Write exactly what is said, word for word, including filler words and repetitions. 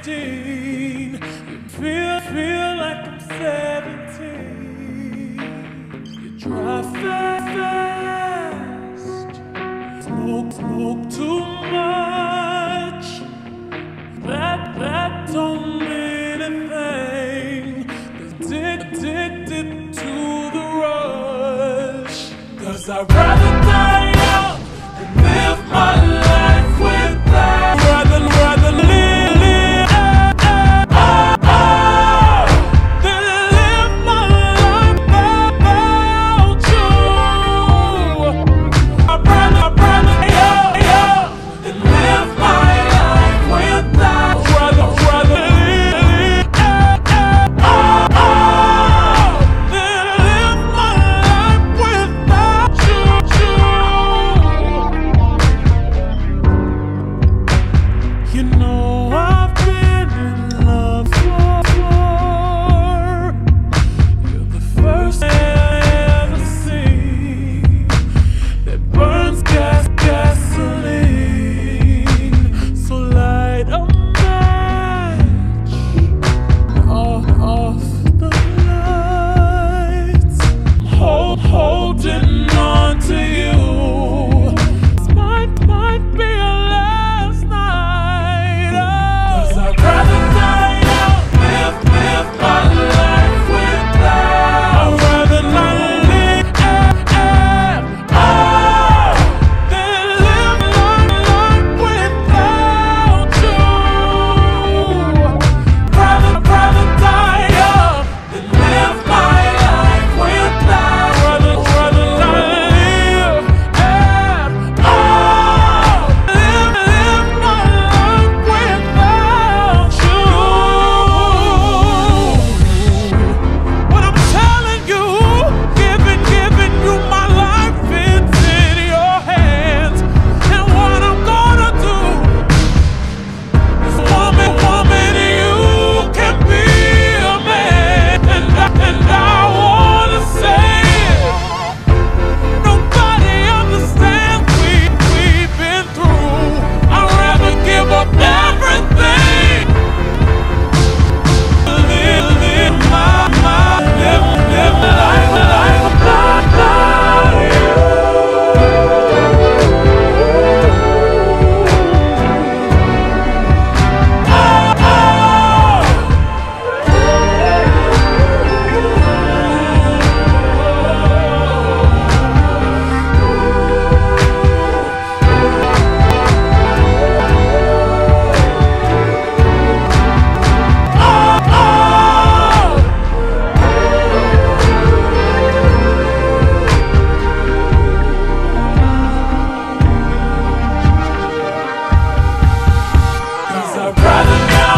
sixteen. Feel, feel like I'm seventeen. You drive fast, smoke, smoke too much. That, that don't mean anything. Addicted to the rush. 'Cause I'd rather die young than live my life without. Rather, rather live, live oh, oh, oh, than live my life without you. I'd rather, I'd rather die young than live my life without. Rather, rather live, live oh, oh, oh, than live my life without you. You know I've been in love before. You're the first I ever seen that burns gas, gasoline. So light a match, off, off the lights. Hold, holding on to you. This might, might be a last night. Oh. 'Cause I'd rather die young, live, live my life without. I'd rather not live, eh, eh, oh, than live my life without you. Rather, rather die young than live my life without. Rather, rather not live, eh, oh, live, live my life without you. What I'm telling you, giving, giving you my life, it's in your hands. And what I'm gonna do is, woman, woman, you can be a man. And I, and I wanna say it. Nobody understands we, we've been through. I'd rather give up everything. Live, live my, my, live, live life, life without you. Oh, oh. Cause I'd rather now